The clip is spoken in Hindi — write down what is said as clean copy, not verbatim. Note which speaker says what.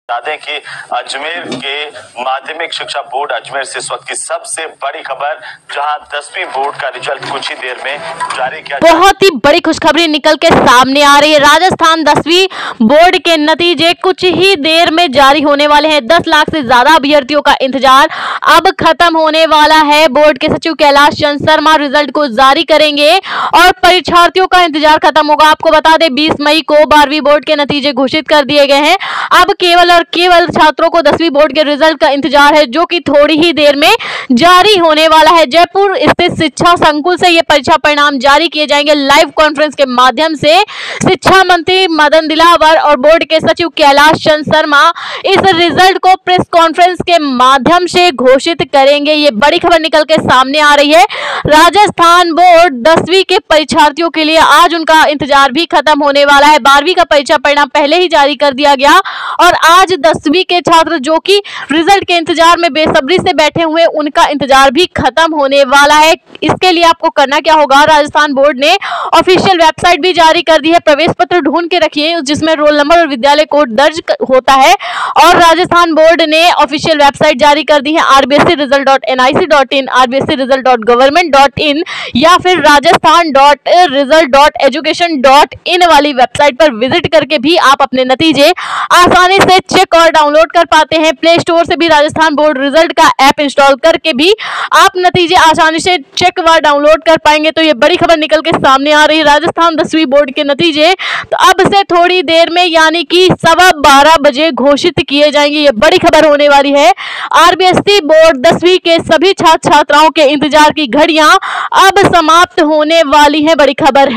Speaker 1: बता दें कि अजमेर के माध्यमिक शिक्षा बोर्ड अजमेर से इस वक्त की सबसे बड़ी खबर, जहां 10वीं बोर्ड का रिजल्ट कुछ ही देर में जारी किया।
Speaker 2: बहुत ही बड़ी खुशखबरी निकल के सामने आ रही है। राजस्थान 10वीं बोर्ड के नतीजे कुछ ही देर में जारी होने वाले हैं। 10 लाख से ज्यादा अभ्यर्थियों का इंतजार अब खत्म होने वाला है। बोर्ड के सचिव कैलाश चंद शर्मा रिजल्ट को जारी करेंगे और परीक्षार्थियों का इंतजार खत्म होगा। आपको बता दें 20 मई को 12वीं बोर्ड के नतीजे घोषित कर दिए गए हैं। अब केवल और केवल छात्रों को 10वीं बोर्ड के रिजल्ट का इंतजार है, जो कि थोड़ी ही देर में जारी होने वाला है। जयपुर स्थित शिक्षा संकुल से ये परीक्षा परिणाम जारी किए जाएंगे। लाइव कॉन्फ्रेंस के माध्यम से शिक्षा मंत्री मदन दिलावर और बोर्ड के सचिव कैलाश चंद शर्मा इस रिजल्ट को प्रेस कॉन्फ्रेंस के माध्यम से घोषित करेंगे। ये बड़ी खबर निकल के सामने आ रही है। राजस्थान बोर्ड 10वीं के परीक्षार्थियों के लिए आज उनका इंतजार भी खत्म होने वाला है। 12वीं का परीक्षा परिणाम पहले ही जारी कर दिया गया और आज 10वीं के छात्र जो कि रिजल्ट के इंतजार में बेसब्री से बैठे हुए, उनका इंतजार भी खत्म होने वाला है। इसके लिए आपको करना क्या होगा, राजस्थान बोर्ड ने ऑफिशियल वेबसाइट भी जारी कर दी है। प्रवेश पत्र ढूंढ के रखिए जिसमें रोल नंबर और विद्यालय कोड दर्ज होता है। और राजस्थान बोर्ड ने ऑफिशियल वेबसाइट जारी कर दी है rbscresult.nic.in, rbscresult.government.in या फिर rajasthan.result.education.in वाली वेबसाइट पर विजिट करके भी आप अपने नतीजे आसानी से चेक और डाउनलोड कर पाते हैं। प्ले स्टोर से भी राजस्थान बोर्ड रिजल्ट का ऐप इंस्टॉल करके भी आप नतीजे आसानी से चेक व डाउनलोड कर पाएंगे। तो ये बड़ी खबर निकल के सामने आ रही है। राजस्थान 10वीं बोर्ड के नतीजे तो अब से थोड़ी देर में यानी कि 12:15 बजे घोषित किए जाएंगे। ये बड़ी खबर होने वाली है। आरबीएससी बोर्ड 10वीं के सभी छात्र छात्राओं के इंतजार की घड़ियां अब समाप्त होने वाली है। बड़ी खबर है।